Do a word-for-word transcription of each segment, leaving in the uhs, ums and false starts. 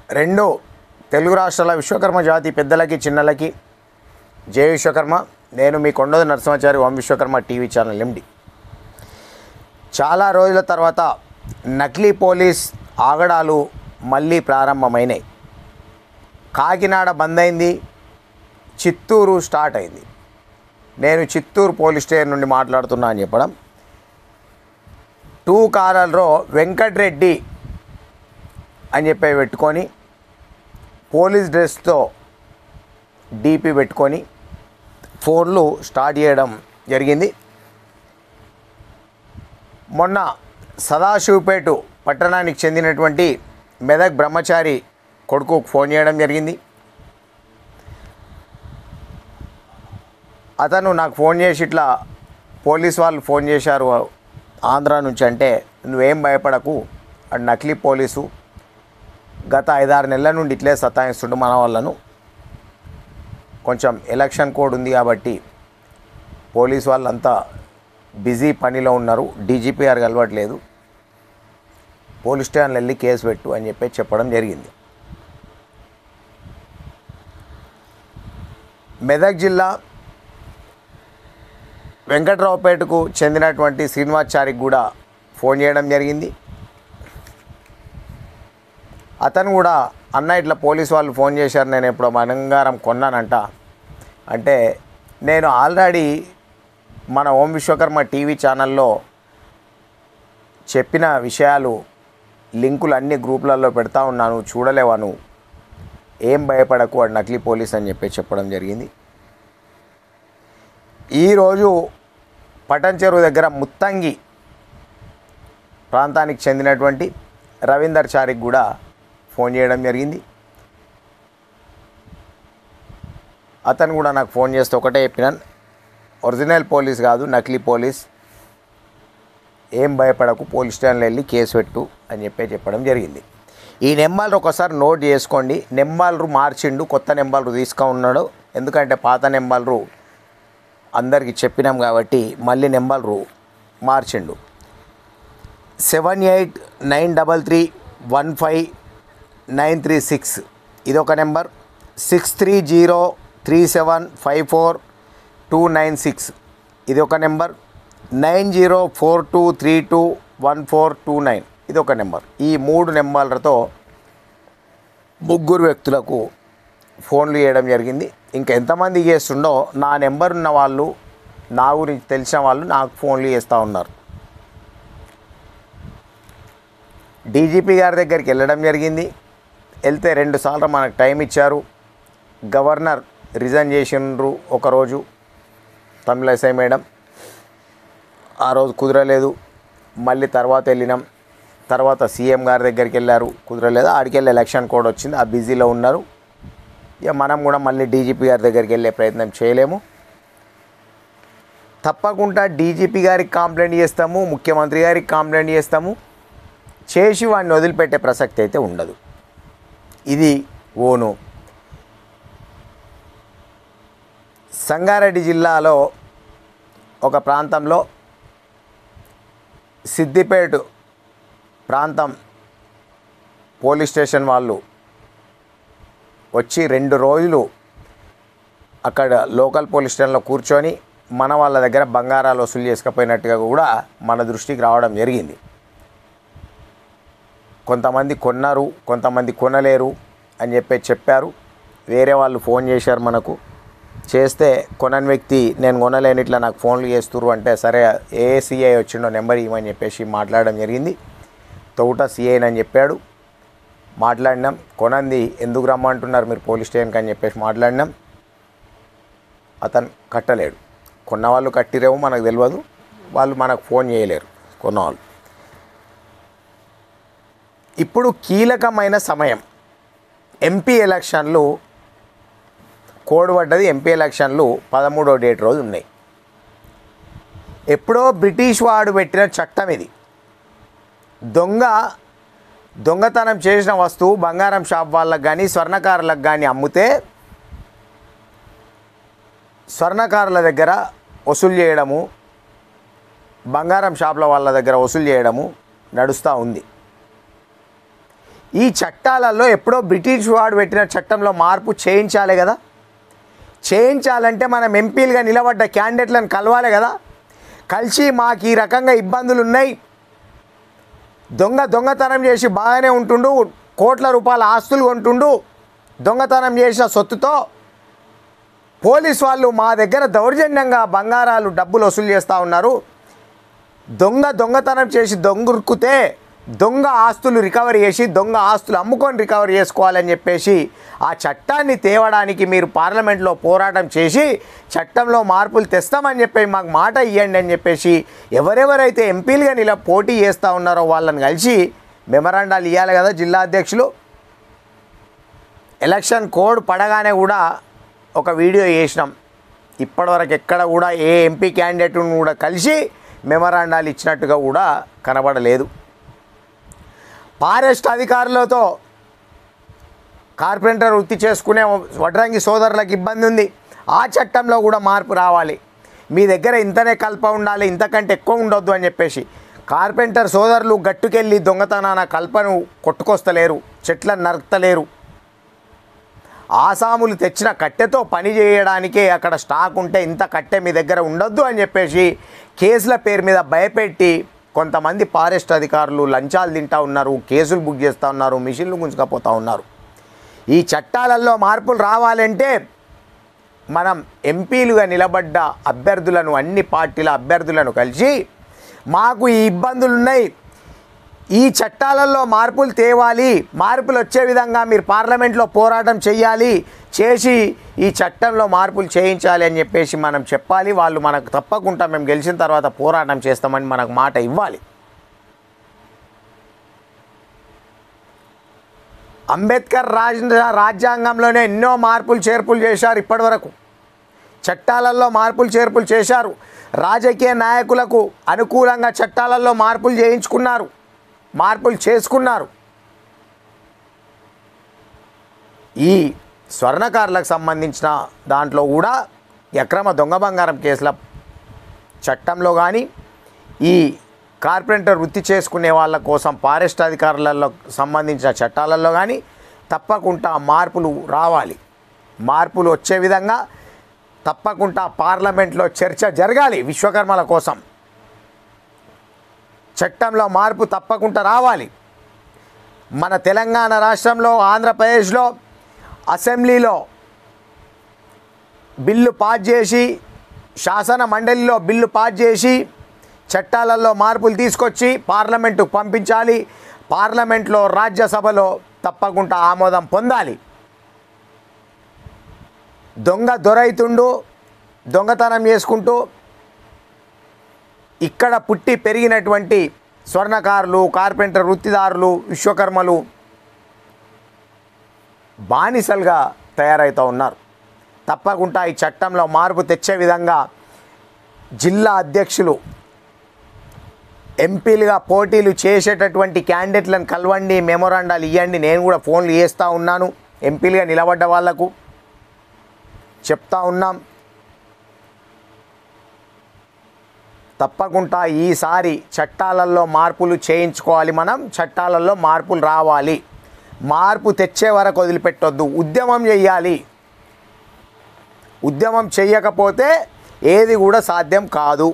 రెండు తెలుగు రాష్ట్రాల విశ్వకర్మ జాతి పెద్దలకి చిన్నలకి జై విశ్వకర్మ. నేను మీ Kondodi Narasimhachari Om Vishwakarma TV channel MD. చాలా రోజుల తర్వాత నకిలీ పోలీస్ ఆగడాలు మళ్ళీ ప్రారంభమైనాయి. కాకినాడ బంద్ అయింది, చిత్తూరు స్టార్ట్ అయింది. నేను చిత్తూరు పోలీస్ స్టేషన్ నుండి మాట్లాడుతున్నా అని చెప్పడం. టూ కాలర్లో వెంకటరెడ్డి అని చెప్పి పెట్టుకొని పోలీస్ డ్రెస్తో డీపీ పెట్టుకొని ఫోన్లు స్టార్ట్ చేయడం జరిగింది. మొన్న సదాశివపేట పట్టణానికి చెందినటువంటి మెదక్ బ్రహ్మచారి కొడుకు ఫోన్ చేయడం జరిగింది. అతను నాకు ఫోన్ చేసి ఇట్లా పోలీస్ వాళ్ళు ఫోన్ చేశారు ఆంధ్ర నుంచి అంటే, నువ్వేం భయపడకు, అది నకిలీ పోలీసు, గత ఐదారు నెలల నుండి ఇట్లే సతాయిస్తుండు మన వాళ్ళను, కొంచెం ఎలక్షన్ కోడ్ ఉంది కాబట్టి పోలీస్ వాళ్ళంతా బిజీ పనిలో ఉన్నారు, డీజీపీ గారు కలవట్లేదు, పోలీస్ స్టేషన్లో వెళ్ళి కేసు పెట్టు అని చెప్పి చెప్పడం జరిగింది. మెదక్ జిల్లా వెంకట్రావుపేటకు చెందినటువంటి శ్రీనివాచారికి కూడా ఫోన్ చేయడం జరిగింది. అతను కూడా అన్న ఇట్లా పోలీస్ వాళ్ళు ఫోన్ చేశారు, నేను ఎప్పుడో బంగారం కొన్నానంట అంటే, నేను ఆల్రెడీ మన ఓం విశ్వకర్మ టీవీ ఛానల్లో చెప్పిన విషయాలు లింకులు అన్ని గ్రూపులలో పెడతా ఉన్నాను, చూడలేవాను, ఏం భయపడకు, వాడు నకిలీ పోలీస్ అని చెప్పి చెప్పడం జరిగింది. ఈరోజు పటన్ చెరువు దగ్గర ముత్తంగి ప్రాంతానికి చెందినటువంటి రవీందర్ చారికి కూడా ఫోన్ చేయడం జరిగింది. అతను కూడా నాకు ఫోన్ చేస్తే ఒకటే చెప్పినాను, ఒరిజినల్ పోలీస్ కాదు నకిలీ పోలీస్, ఏం భయపడకు, పోలీస్ స్టేషన్లో వెళ్ళి కేసు పెట్టు అని చెప్పి చెప్పడం జరిగింది. ఈ నెంబర్లు ఒకసారి నోట్ చేసుకోండి. నెంబర్లు మార్చిండు, కొత్త నెంబర్లు తీసుకు ఉన్నాడు, ఎందుకంటే పాత నెంబర్లు అందరికీ చెప్పినాం కాబట్టి మళ్ళీ నెంబర్లు మార్చిండు. Seven eight nine double three one five nine three six ఇదొక number. Six three zero three seven five four two nine six ఇది ఒక number. Nine zero four two three two one four two nine ఇది ఒక number. ఈ మూడు నెంబర్లతో ముగ్గురు వ్యక్తులకు ఫోన్లు చేయడం జరిగింది. ఇంకా ఎంతమంది చేస్తుండో నా నెంబర్ ఉన్న వాళ్ళు, నా గురించి తెలిసిన వాళ్ళు నాకు ఫోన్లు చేస్తూ ఉన్నారు. డీజీపీ గారి దగ్గరికి వెళ్ళడం జరిగింది. వెళ్తే రెండు సార్లు మనకు టైం ఇచ్చారు. గవర్నర్ రిజైన్ చేసిండ్రు ఒకరోజు, తమిళసై మేడం, ఆ రోజు కుదరలేదు. మళ్ళీ తర్వాత వెళ్ళినాం. తర్వాత సీఎం గారి దగ్గరికి వెళ్ళారు, కుదరలేదు. ఆడికి వెళ్ళి ఎలక్షన్ కోడ్ వచ్చింది, ఆ బిజీలో ఉన్నారు. ఇక మనం కూడా మళ్ళీ డీజీపీ గారి దగ్గరికి వెళ్ళే ప్రయత్నం చేయలేము. తప్పకుండా డీజీపీ గారికి కంప్లైంట్ చేస్తాము, ముఖ్యమంత్రి గారికి కంప్లైంట్ చేస్తాము, చేసి వాడిని వదిలిపెట్టే ప్రసక్తి అయితే ఉండదు. ఇది ఓను. సంగారెడ్డి జిల్లాలో ఒక ప్రాంతంలో సిద్దిపేట ప్రాంతం పోలీస్ స్టేషన్ వాళ్ళు వచ్చి రెండు రోజులు అక్కడ లోకల్ పోలీస్ స్టేషన్లో కూర్చొని మన వాళ్ళ దగ్గర బంగారాలు వసూలు చేసుకుపోయినట్టుగా కూడా మన దృష్టికి రావడం జరిగింది. కొంతమంది కొన్నారు, కొంతమంది కొనలేరు అని చెప్పి చెప్పారు. వేరే వాళ్ళు ఫోన్ చేశారు మనకు. చేస్తే కొనని వ్యక్తి నేను కొనలేని ఇట్లా నాకు ఫోన్లు చేస్తున్నారు అంటే, సరే ఏ సిఐ వచ్చిండో నెంబర్ ఇవ్వమని చెప్పేసి మాట్లాడడం జరిగింది. తోట సిఐ అని చెప్పాడు. మాట్లాడినాం. కొనంది ఎందుకు రమ్మంటున్నారు మీరు పోలీస్ స్టేషన్కి అని చెప్పేసి మాట్లాడినాం. అతను కట్టలేడు. కొన్నవాళ్ళు కట్టిరేమో మనకు తెలియదు, వాళ్ళు మనకు ఫోన్ చేయలేరు కొన్నవాళ్ళు. ఇప్పుడు కీలకమైన సమయం, ఎంపీ ఎలక్షన్లు కోడ్ పడ్డది. ఎంపీ ఎలక్షన్లు పదమూడో డేట్ రోజు ఉన్నాయి. ఎప్పుడో బ్రిటిష్ వాడు పెట్టిన చట్టం ఇది. దొంగ దొంగతనం చేసిన వస్తువు బంగారం షాప్ వాళ్ళకు కానీ స్వర్ణకారులకు కానీ అమ్మితే స్వర్ణకారుల దగ్గర వసూలు చేయడము, బంగారం షాపుల వాళ్ళ దగ్గర వసూలు చేయడము నడుస్తూ ఉంది. ఈ చట్టాలలో ఎప్పుడో బ్రిటిష్ వాడు పెట్టిన చట్టంలో మార్పు చేయించాలి కదా. చేయించాలంటే మనం ఎంపీలుగా నిలబడ్డ క్యాండిడేట్లను కలవాలి కదా. కలిసి మాకు ఈ రకంగా ఇబ్బందులు ఉన్నాయి, దొంగ దొంగతనం చేసి బాగానే ఉంటుండు, కోట్ల రూపాయల ఆస్తులు కొంటుండు, దొంగతనం చేసిన సొత్తుతో పోలీస్ వాళ్ళు మా దగ్గర దౌర్జన్యంగా బంగారాలు డబ్బులు వసూలు చేస్తూ ఉన్నారు, దొంగ దొంగతనం చేసి దొంగురుకుతే దొంగ ఆస్తులు రికవరీ చేసి దొంగ ఆస్తులు అమ్ముకొని రికవరీ చేసుకోవాలని చెప్పేసి ఆ చట్టాన్ని తేవడానికి మీరు పార్లమెంట్లో పోరాటం చేసి చట్టంలో మార్పులు తెస్తామని చెప్పి మాకు మాట ఇవ్వండి అని చెప్పేసి ఎవరెవరైతే ఎంపీలుగా నిల పోటీ చేస్తూ ఉన్నారో వాళ్ళని కలిసి మెమరాండాలు ఇవ్వాలి కదా జిల్లా అధ్యక్షులు. ఎలక్షన్ కోడ్ పడగానే కూడా ఒక వీడియో చేసినాం, ఇప్పటివరకు ఎక్కడ కూడా ఏ ఎంపీ క్యాండిడేట్ను కూడా కలిసి మెమరాండాలు ఇచ్చినట్టుగా కూడా కనబడలేదు. ఫారెస్ట్ అధికారులతో కార్పెంటర్ వృత్తి చేసుకునే వడ్రంగి సోదరులకు ఇబ్బంది ఉంది, ఆ చట్టంలో కూడా మార్పు రావాలి. మీ దగ్గర ఇంతనే కల్ప ఉండాలి, ఇంతకంటే ఎక్కువ ఉండొద్దు అని చెప్పేసి కార్పెంటర్ సోదరులు గట్టుకెళ్ళి దొంగతనాన కల్పను కొట్టుకొస్తలేరు, చెట్లను నరుకుతలేరు. ఆసాములు తెచ్చిన కట్టెతో పని చేయడానికే అక్కడ స్టాక్ ఉంటే ఇంత కట్టె మీ దగ్గర ఉండొద్దు అని చెప్పేసి కేసుల పేరు మీద భయపెట్టి కొంతమంది ఫారెస్ట్ అధికారులు లంచాలు తింటూ ఉన్నారు, కేసులు బుక్ చేస్తూ ఉన్నారు, మిషన్లు గుంజుకపోతూ ఉన్నారు. ఈ చట్టాలలో మార్పులు రావాలంటే మనం ఎంపీలుగా నిలబడ్డ అభ్యర్థులను, అన్ని పార్టీల అభ్యర్థులను కలిసి మాకు ఈ ఇబ్బందులు ఉన్నాయి, ఈ చట్టాలలో మార్పులు తేవాలి, మార్పులు వచ్చే విధంగా మీరు పార్లమెంట్లో పోరాటం చేయాలి, చేసి ఈ చట్టంలో మార్పులు చేయించాలి అని చెప్పేసి మనం చెప్పాలి. వాళ్ళు మనకు తప్పకుండా మేము గెలిచిన తర్వాత పోరాటం చేస్తామని మనకు మాట ఇవ్వాలి. అంబేద్కర్ రాజ్ రాజ్యాంగంలోనే ఎన్నో మార్పులు చేర్పులు చేశారు, ఇప్పటివరకు చట్టాలలో మార్పులు చేర్పులు చేశారు, రాజకీయ నాయకులకు అనుకూలంగా చట్టాలలో మార్పులు చేయించుకున్నారు, మార్పులు చేసుకున్నారు. ఈ స్వర్ణకారులకు సంబంధించిన దాంట్లో కూడా అక్రమ దొంగ బంగారం కేసుల చట్టంలో కానీ ఈ కార్పెంటర్ వృత్తి చేసుకునే వాళ్ళ కోసం ఫారెస్ట్ అధికారులలో సంబంధించిన చట్టాలలో కానీ తప్పకుండా మార్పులు రావాలి. మార్పులు వచ్చే విధంగా తప్పకుండా పార్లమెంట్లో చర్చ జరగాలి. విశ్వకర్మల కోసం చట్టంలో మార్పు తప్పకుండా రావాలి. మన తెలంగాణ రాష్ట్రంలో, ఆంధ్రప్రదేశ్లో అసెంబ్లీలో బిల్లు పాస్ చేసి, శాసన మండలిలో బిల్లు పాస్ చేసి చట్టాలలో మార్పులు తీసుకొచ్చి పార్లమెంటుకు పంపించాలి. పార్లమెంట్లో, రాజ్యసభలో తప్పకుండా ఆమోదం పొందాలి. దొంగ దొరైతుండు, దొంగతనం చేసుకుంటూ ఇక్కడ పుట్టి పెరిగినటువంటి స్వర్ణకారులు, కార్పెంటర్ వృత్తిదారులు, విశ్వకర్మలు బానిసలుగా తయారవుతూ ఉన్నారు. తప్పకుండా ఈ చట్టంలో మార్పు తెచ్చే విధంగా జిల్లా అధ్యక్షులు ఎంపీలుగా పోటీలు చేసేటటువంటి క్యాండిడేట్లను కలవండి, మెమోరాండాలు ఇవ్వండి. నేను కూడా ఫోన్లు చేస్తూ ఉన్నాను, ఎంపీలుగా నిలబడ్డ వాళ్లకు చెప్తా ఉన్నాం. తప్పకుండా ఈసారి చట్టాలలో మార్పులు చేయించుకోవాలి. మనం చట్టాలలో మార్పులు రావాలి. మార్పు తెచ్చే వరకు వదిలిపెట్టొద్దు, ఉద్యమం చేయాలి. ఉద్యమం చేయకపోతే ఏది కూడా సాధ్యం కాదు.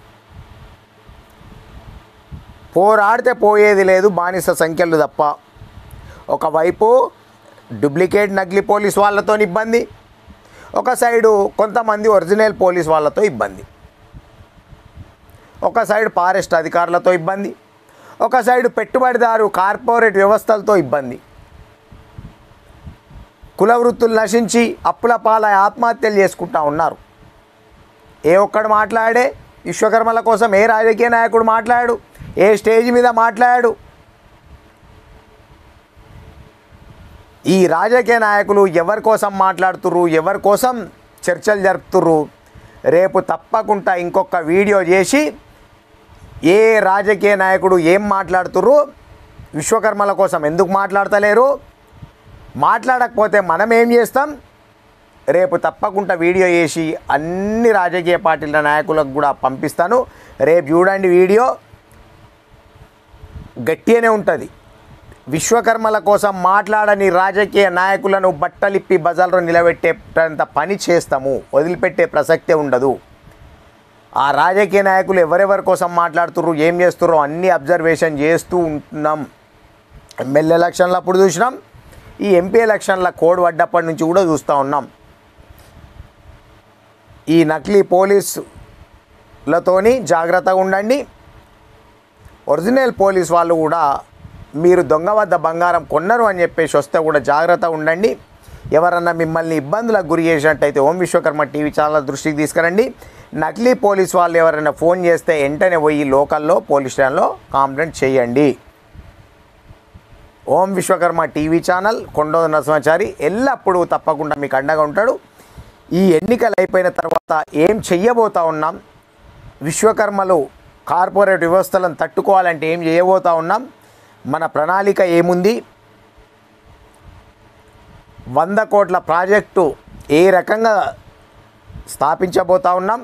పోరాడితే పోయేది లేదు, బానిస సంఖ్యలు తప్ప. ఒకవైపు డూప్లికేట్ నకిలీ పోలీస్ వాళ్ళతో ఇబ్బంది, ఒక సైడు కొంతమంది ఒరిజినల్ పోలీస్ వాళ్ళతో ఇబ్బంది, ఒక సైడ్ ఫారెస్ట్ అధికారులతో ఇబ్బంది, ఒక సైడు పెట్టుబడిదారు కార్పొరేట్ వ్యవస్థలతో ఇబ్బంది. కుల వృత్తులు నశించి అప్పుల పాలై ఆత్మహత్యలు చేసుకుంటూ ఉన్నారు. ఏ ఒక్కడు మాట్లాడే విశ్వకర్మల కోసం ఏ రాజకీయ నాయకుడు మాట్లాడు, ఏ స్టేజ్ మీద మాట్లాడు. ఈ రాజకీయ నాయకులు ఎవరి కోసం మాట్లాడుతుర్రు, ఎవరి కోసం చర్చలు జరుపుతుర్రు. రేపు తప్పకుండా ఇంకొక వీడియో చేసి ఏ రాజకీయ నాయకుడు ఏం మాట్లాడుతుర్రు, విశ్వకర్మల కోసం ఎందుకు మాట్లాడతలేరు, మాట్లాడకపోతే మనం ఏం చేస్తాం, రేపు తప్పకుండా వీడియో చేసి అన్ని రాజకీయ పార్టీల నాయకులకు కూడా పంపిస్తాను. రేపు చూడండి, వీడియో గట్టిగానే ఉంటుంది. విశ్వకర్మల కోసం మాట్లాడని రాజకీయ నాయకులను బట్టలిప్పి బజార్లో నిలబెట్టేంత పని చేస్తాము, వదిలిపెట్టే ప్రసక్తే ఉండదు. ఆ రాజకీయ నాయకులు ఎవరెవరి కోసం మాట్లాడుతుర్రు, ఏం చేస్తుర్రో అన్నీ అబ్జర్వేషన్ చేస్తూ ఉంటున్నాం. ఎమ్మెల్యే ఎలక్షన్లు అప్పుడు చూసినాం, ఈ ఎంపీ ఎలక్షన్ల కోడ్ పడ్డప్పటి నుంచి కూడా చూస్తూ ఉన్నాం. ఈ నకిలీ పోలీసులతోని జాగ్రత్తగా ఉండండి. ఒరిజినల్ పోలీస్ వాళ్ళు కూడా మీరు దొంగ వద్ద బంగారం కొన్నారు అని చెప్పేసి వస్తే కూడా జాగ్రత్తగా ఉండండి. ఎవరన్నా మిమ్మల్ని ఇబ్బందులకు గురి చేసినట్టయితే ఓం విశ్వకర్మ టీవీ ఛానల్ దృష్టికి తీసుకురండి. నకిలీ పోలీస్ వాళ్ళు ఎవరైనా ఫోన్ చేస్తే వెంటనే పోయి లోకల్లో పోలీస్ స్టేషన్లో కంప్లైంట్ చేయండి. ఓం విశ్వకర్మ టీవీ ఛానల్ కొండోద నరసింహాచారి ఎల్లప్పుడూ తప్పకుండా మీకు అండగా ఉంటాడు. ఈ ఎన్నికలు అయిపోయిన తర్వాత ఏం చెయ్యబోతా ఉన్నాం, విశ్వకర్మలు కార్పొరేట్ వ్యవస్థలను తట్టుకోవాలంటే ఏం చేయబోతా ఉన్నాం, మన ప్రణాళిక ఏముంది, వంద కోట్ల ప్రాజెక్టు ఏ రకంగా స్థాపించబోతా ఉన్నాం,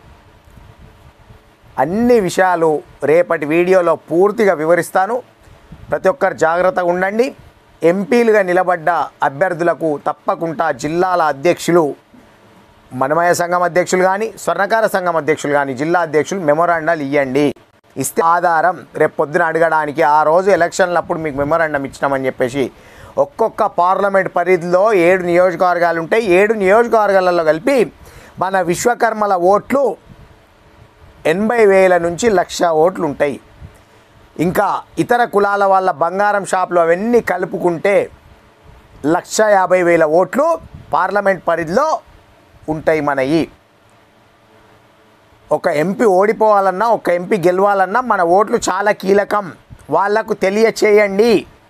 అన్ని విషయాలు రేపటి వీడియోలో పూర్తిగా వివరిస్తాను. ప్రతి ఒక్కరు జాగ్రత్తగా ఉండండి. ఎంపీలుగా నిలబడ్డ అభ్యర్థులకు తప్పకుండా జిల్లాల అధ్యక్షులు, మనమయ సంఘం అధ్యక్షులు కానీ స్వర్ణకార సంఘం అధ్యక్షులు కానీ జిల్లా అధ్యక్షులు మెమోరాండాలు ఇవ్వండి. ఇస్తే ఆధారం రేపు పొద్దున అడగడానికి, ఆ రోజు ఎలక్షన్లప్పుడు మీకు మెమోరాండం ఇచ్చినామని చెప్పేసి ఒక్కొక్క పార్లమెంట్ పరిధిలో ఏడు నియోజకవర్గాలు ఉంటాయి. ఏడు నియోజకవర్గాలలో కలిపి మన విశ్వకర్మల ఓట్లు ఎనభై వేల నుంచి లక్ష ఓట్లు ఉంటాయి. ఇంకా ఇతర కులాల వాళ్ళ బంగారం షాపులు అవన్నీ కలుపుకుంటే లక్ష యాభై వేల ఓట్లు పార్లమెంట్ పరిధిలో ఉంటాయి మనయి. ఒక ఎంపీ ఓడిపోవాలన్నా, ఒక ఎంపీ గెలవాలన్నా మన ఓట్లు చాలా కీలకం. వాళ్లకు తెలియచేయండి.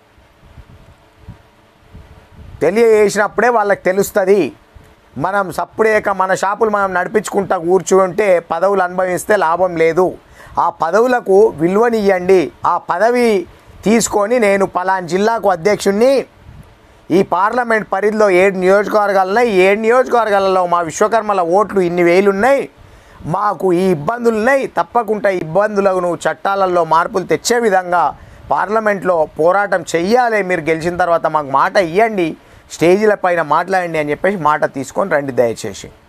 తెలియజేసినప్పుడే వాళ్ళకి తెలుస్తుంది. మనం సప్పుడేక మన షాపులు మనం నడిపించుకుంటా కూర్చుంటే పదవులు అనుభవిస్తే లాభం లేదు. ఆ పదవులకు విలువనియ్యండి. ఆ పదవి తీసుకొని నేను పలానా జిల్లాకు అధ్యక్షుడిని, ఈ పార్లమెంట్ పరిధిలో ఏడు నియోజకవర్గాలు ఉన్నాయి, ఏడు నియోజకవర్గాలలో మా విశ్వకర్మల ఓట్లు ఇన్ని వేలు ఉన్నాయి, మాకు ఈ ఇబ్బందులు ఉన్నాయి, తప్పకుండా ఇబ్బందులకు నువ్వు చట్టాలలో మార్పులు తెచ్చే విధంగా పార్లమెంట్లో పోరాటం చెయ్యాలి, మీరు గెలిచిన తర్వాత మాకు మాట ఇవ్వండి, స్టేజీల పైన మాట్లాడండి అని చెప్పేసి మాట తీసుకొని రండి దయచేసి.